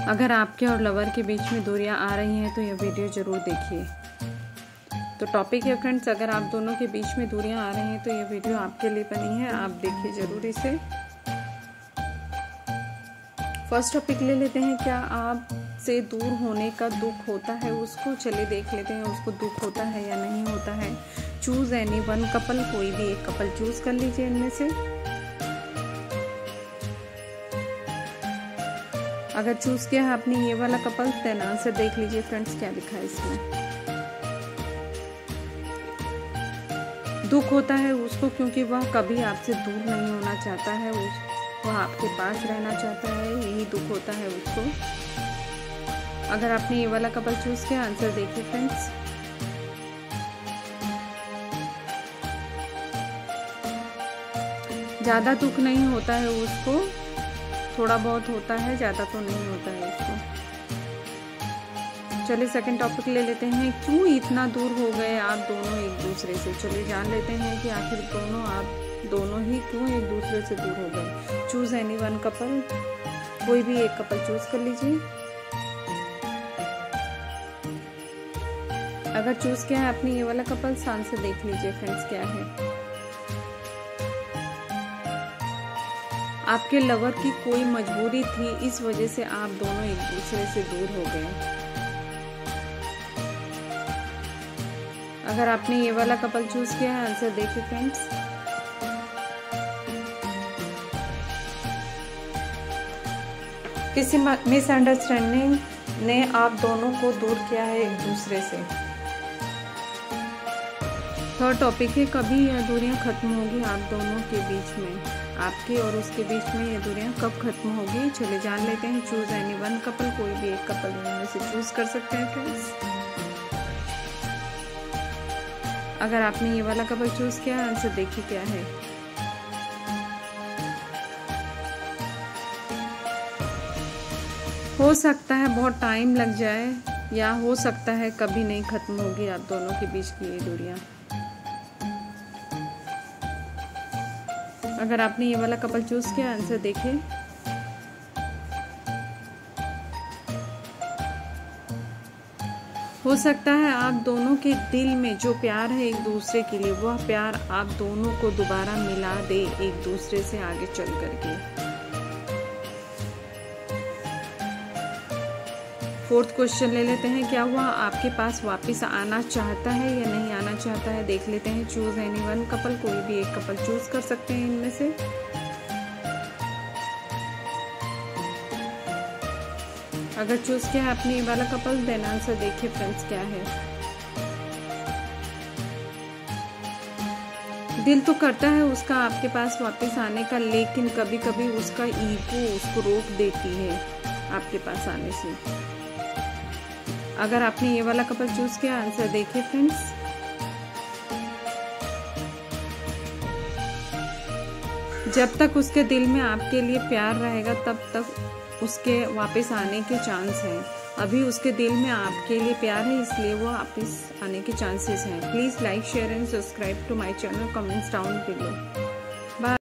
अगर आपके और लवर के बीच में दूरियां आ रही हैं तो यह वीडियो ज़रूर देखिए। तो टॉपिक है फ्रेंड्स, अगर आप दोनों के बीच में दूरियां आ रही हैं तो यह वीडियो आपके लिए बनी है, आप देखिए ज़रूर इसे। फर्स्ट टॉपिक ले लेते हैं, क्या आपसे दूर होने का दुख होता है उसको? चलिए देख लेते हैं उसको दुख होता है या नहीं होता है। चूज एनी वन कपल, कोई भी एक कपल चूज कर लीजिए इनमें से। अगर चूज किया है आपने ये वाला कपल, देन आंसर देख लीजिए फ्रेंड्स क्या लिखा है इसमें। दुख होता है उसको क्योंकि वह कभी आपसे दूर नहीं होना चाहता है, वह आपके पास रहना चाहता है, यही दुख होता है उसको। अगर आपने ये वाला कपल चूज किया, आंसर देखिए फ्रेंड्स। ज्यादा दुख नहीं होता है उसको, थोड़ा बहुत होता है, ज्यादा तो नहीं होता है उसको। चलिए सेकंड टॉपिक ले लेते हैं, क्यों इतना दूर हो गए आप दोनों एक दूसरे से? चलिए जान लेते हैं कि आखिर आप दोनों ही क्यों एक दूसरे से दूर हो गए। चूज एनी वन कपल, कोई भी एक कपल चूज कर लीजिए। अगर चूज किया है आपने ये वाला कपल, आंसर देख लीजिए फ्रेंड्स क्या है। आपके लवर की कोई मजबूरी थी, इस वजह से आप दोनों एक दूसरे से दूर हो गए। अगर आपने ये वाला कपल चूज किया है, आंसर देखिए फ्रेंड्स। किसी मिसअंडरस्टैंडिंग ने आप दोनों को दूर किया है एक दूसरे से। थर्ड टॉपिक है, कभी यह दूरियां खत्म होगी आप दोनों के बीच में? आपके और उसके बीच में ये दूरियां कब खत्म होगी? चले जान लेते हैं। चूज एनी वन कपल, कोई भी एक कपल इनमें से चूज कर सकते हैं फ्रेंड्स। अगर आपने ये वाला कपल चूज किया, आंसर देखिए क्या है। हो सकता है बहुत टाइम लग जाए, या हो सकता है कभी नहीं खत्म होगी आप दोनों के बीच की ये दूरियां। अगर आपने ये वाला कपल चूज किया, आंसर देखिए। हो सकता है आप दोनों के दिल में जो प्यार है एक दूसरे के लिए, वह प्यार आप दोनों को दोबारा मिला दे एक दूसरे से आगे चल करके। फोर्थ क्वेश्चन ले लेते हैं, क्या वह आपके पास वापस आना चाहता है या नहीं आना चाहता है? देख लेते हैं। चूज एनी वन कपल, कोई भी एक कपल चूज कर सकते हैं इनमें से। अगर चूज किया है आपने ये वाला कपल, देन आंसर देखिए फ्रेंड्स क्या है। दिल तो करता है उसका आपके पास वापस आने का, लेकिन कभी कभी उसका ईगो उसको रोक देती है आपके पास आने से। अगर आपने ये वाला कपल चूज किया, आंसर देखिए फ्रेंड्स। जब तक उसके दिल में आपके लिए प्यार रहेगा तब तक उसके वापस आने के चांस हैं। अभी उसके दिल में आपके लिए प्यार है, इसलिए वो वापस आने के चांसेस हैं। Please like, share and subscribe to my channel, comments down below.